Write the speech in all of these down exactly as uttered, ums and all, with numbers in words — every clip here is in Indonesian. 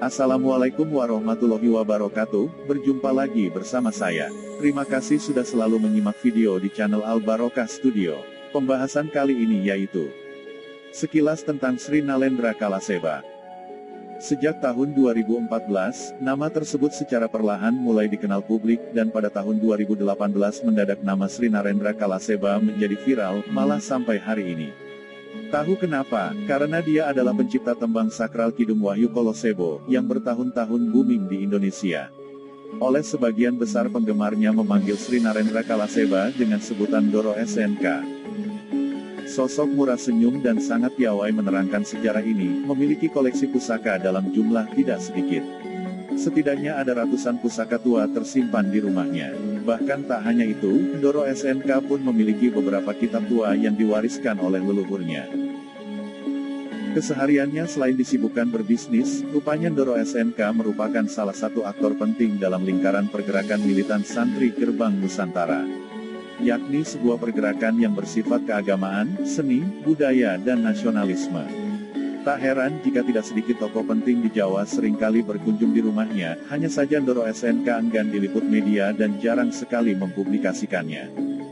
Assalamualaikum warahmatullahi wabarakatuh, berjumpa lagi bersama saya. Terima kasih sudah selalu menyimak video di channel Al Barokah Studio. Pembahasan kali ini yaitu sekilas tentang Sri Nalendra Kalaseba. Sejak tahun dua ribu empat belas, nama tersebut secara perlahan mulai dikenal publik, dan pada tahun dua ribu delapan belas mendadak nama Sri Nalendra Kalaseba menjadi viral, malah sampai hari ini. Tahu kenapa? Karena dia adalah pencipta tembang sakral Kidung Wahyu Kolosebo, yang bertahun-tahun booming di Indonesia. Oleh sebagian besar penggemarnya memanggil Sri Nalendra Kalaseba dengan sebutan Doro S N K. Sosok murah senyum dan sangat piawai menerangkan sejarah ini, memiliki koleksi pusaka dalam jumlah tidak sedikit. Setidaknya ada ratusan pusaka tua tersimpan di rumahnya. Bahkan tak hanya itu, Doro S N K pun memiliki beberapa kitab tua yang diwariskan oleh leluhurnya. Kesehariannya selain disibukkan berbisnis, rupanya Doro S N K merupakan salah satu aktor penting dalam lingkaran pergerakan militan santri Gerbang Nusantara. Yakni sebuah pergerakan yang bersifat keagamaan, seni, budaya dan nasionalisme. Tak heran jika tidak sedikit tokoh penting di Jawa seringkali berkunjung di rumahnya, hanya saja Doro S N K enggan diliput media dan jarang sekali mempublikasikannya.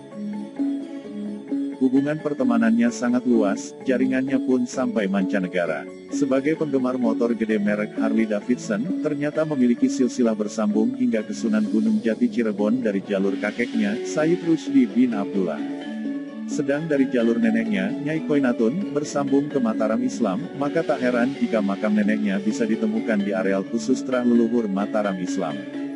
Hubungan pertemanannya sangat luas, jaringannya pun sampai mancanegara. Sebagai penggemar motor gede merek Harley Davidson, ternyata memiliki silsilah bersambung hingga ke Sunan Gunung Jati Cirebon dari jalur kakeknya, Sayyid Rusdi bin Abdullah. Sedang dari jalur neneknya, Nyai Koinatun, bersambung ke Mataram Islam, maka tak heran jika makam neneknya bisa ditemukan di areal khusus terah leluhur Mataram Islam.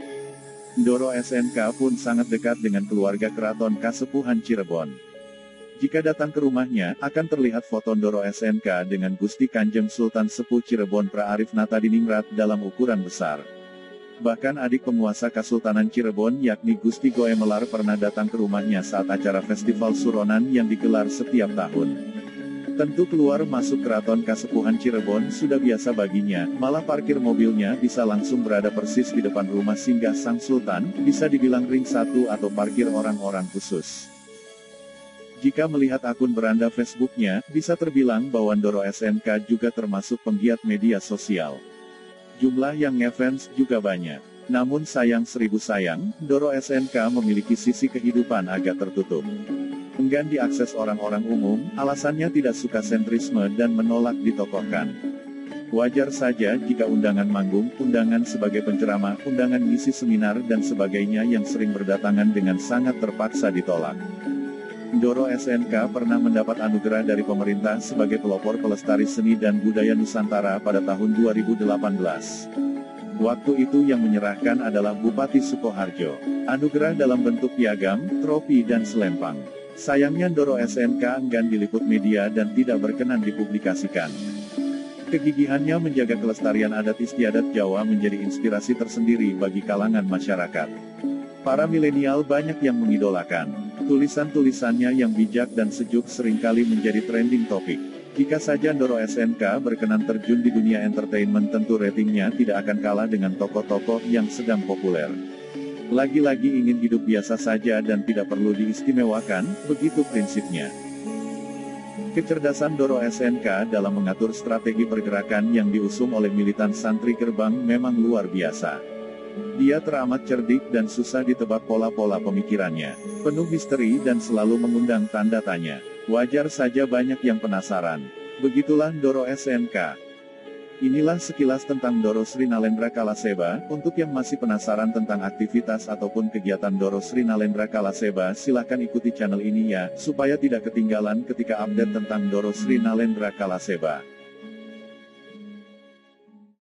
Doro S N K pun sangat dekat dengan keluarga keraton Kasepuhan Cirebon. Jika datang ke rumahnya, akan terlihat foto Doro S N K dengan Gusti Kanjeng Sultan Sepuh Cirebon Pra Arif Natadiningrat dalam ukuran besar. Bahkan adik penguasa Kasultanan Cirebon yakni Gusti Goemelar pernah datang ke rumahnya saat acara Festival Suronan yang digelar setiap tahun. Tentu keluar masuk keraton Kasepuhan Cirebon sudah biasa baginya, malah parkir mobilnya bisa langsung berada persis di depan rumah singgah Sang Sultan, bisa dibilang ring satu atau parkir orang-orang khusus. Jika melihat akun beranda Facebooknya, bisa terbilang bahwa Doro S N K juga termasuk penggiat media sosial. Jumlah yang ngefans juga banyak. Namun sayang seribu sayang, Doro S N K memiliki sisi kehidupan agak tertutup. Enggan diakses orang-orang umum, alasannya tidak suka sentrisme dan menolak ditokohkan. Wajar saja jika undangan manggung, undangan sebagai penceramah, undangan ngisi seminar dan sebagainya yang sering berdatangan dengan sangat terpaksa ditolak. Doro S N K pernah mendapat anugerah dari pemerintah sebagai pelopor pelestari seni dan budaya Nusantara pada tahun dua ribu delapan belas. Waktu itu yang menyerahkan adalah Bupati Sukoharjo. Anugerah dalam bentuk piagam, trofi dan selempang. Sayangnya Doro S N K enggan diliput media dan tidak berkenan dipublikasikan. Kegigihannya menjaga kelestarian adat istiadat Jawa menjadi inspirasi tersendiri bagi kalangan masyarakat. Para milenial banyak yang mengidolakan. Tulisan-tulisannya yang bijak dan sejuk seringkali menjadi trending topik. Jika saja Doro S N K berkenan terjun di dunia entertainment, tentu ratingnya tidak akan kalah dengan tokoh-tokoh yang sedang populer. Lagi-lagi ingin hidup biasa saja dan tidak perlu diistimewakan, begitu prinsipnya. Kecerdasan Doro S N K dalam mengatur strategi pergerakan yang diusung oleh militan santri Gerbang memang luar biasa. Dia teramat cerdik dan susah ditebak pola-pola pemikirannya. Penuh misteri dan selalu mengundang tanda tanya. Wajar saja banyak yang penasaran. Begitulah Doro S N K. Inilah sekilas tentang Doro Sri Nalendra Kalaseba. Untuk yang masih penasaran tentang aktivitas ataupun kegiatan Doro Sri Nalendra Kalaseba, silahkan ikuti channel ini ya, supaya tidak ketinggalan ketika update tentang Doro Sri Nalendra Kalaseba.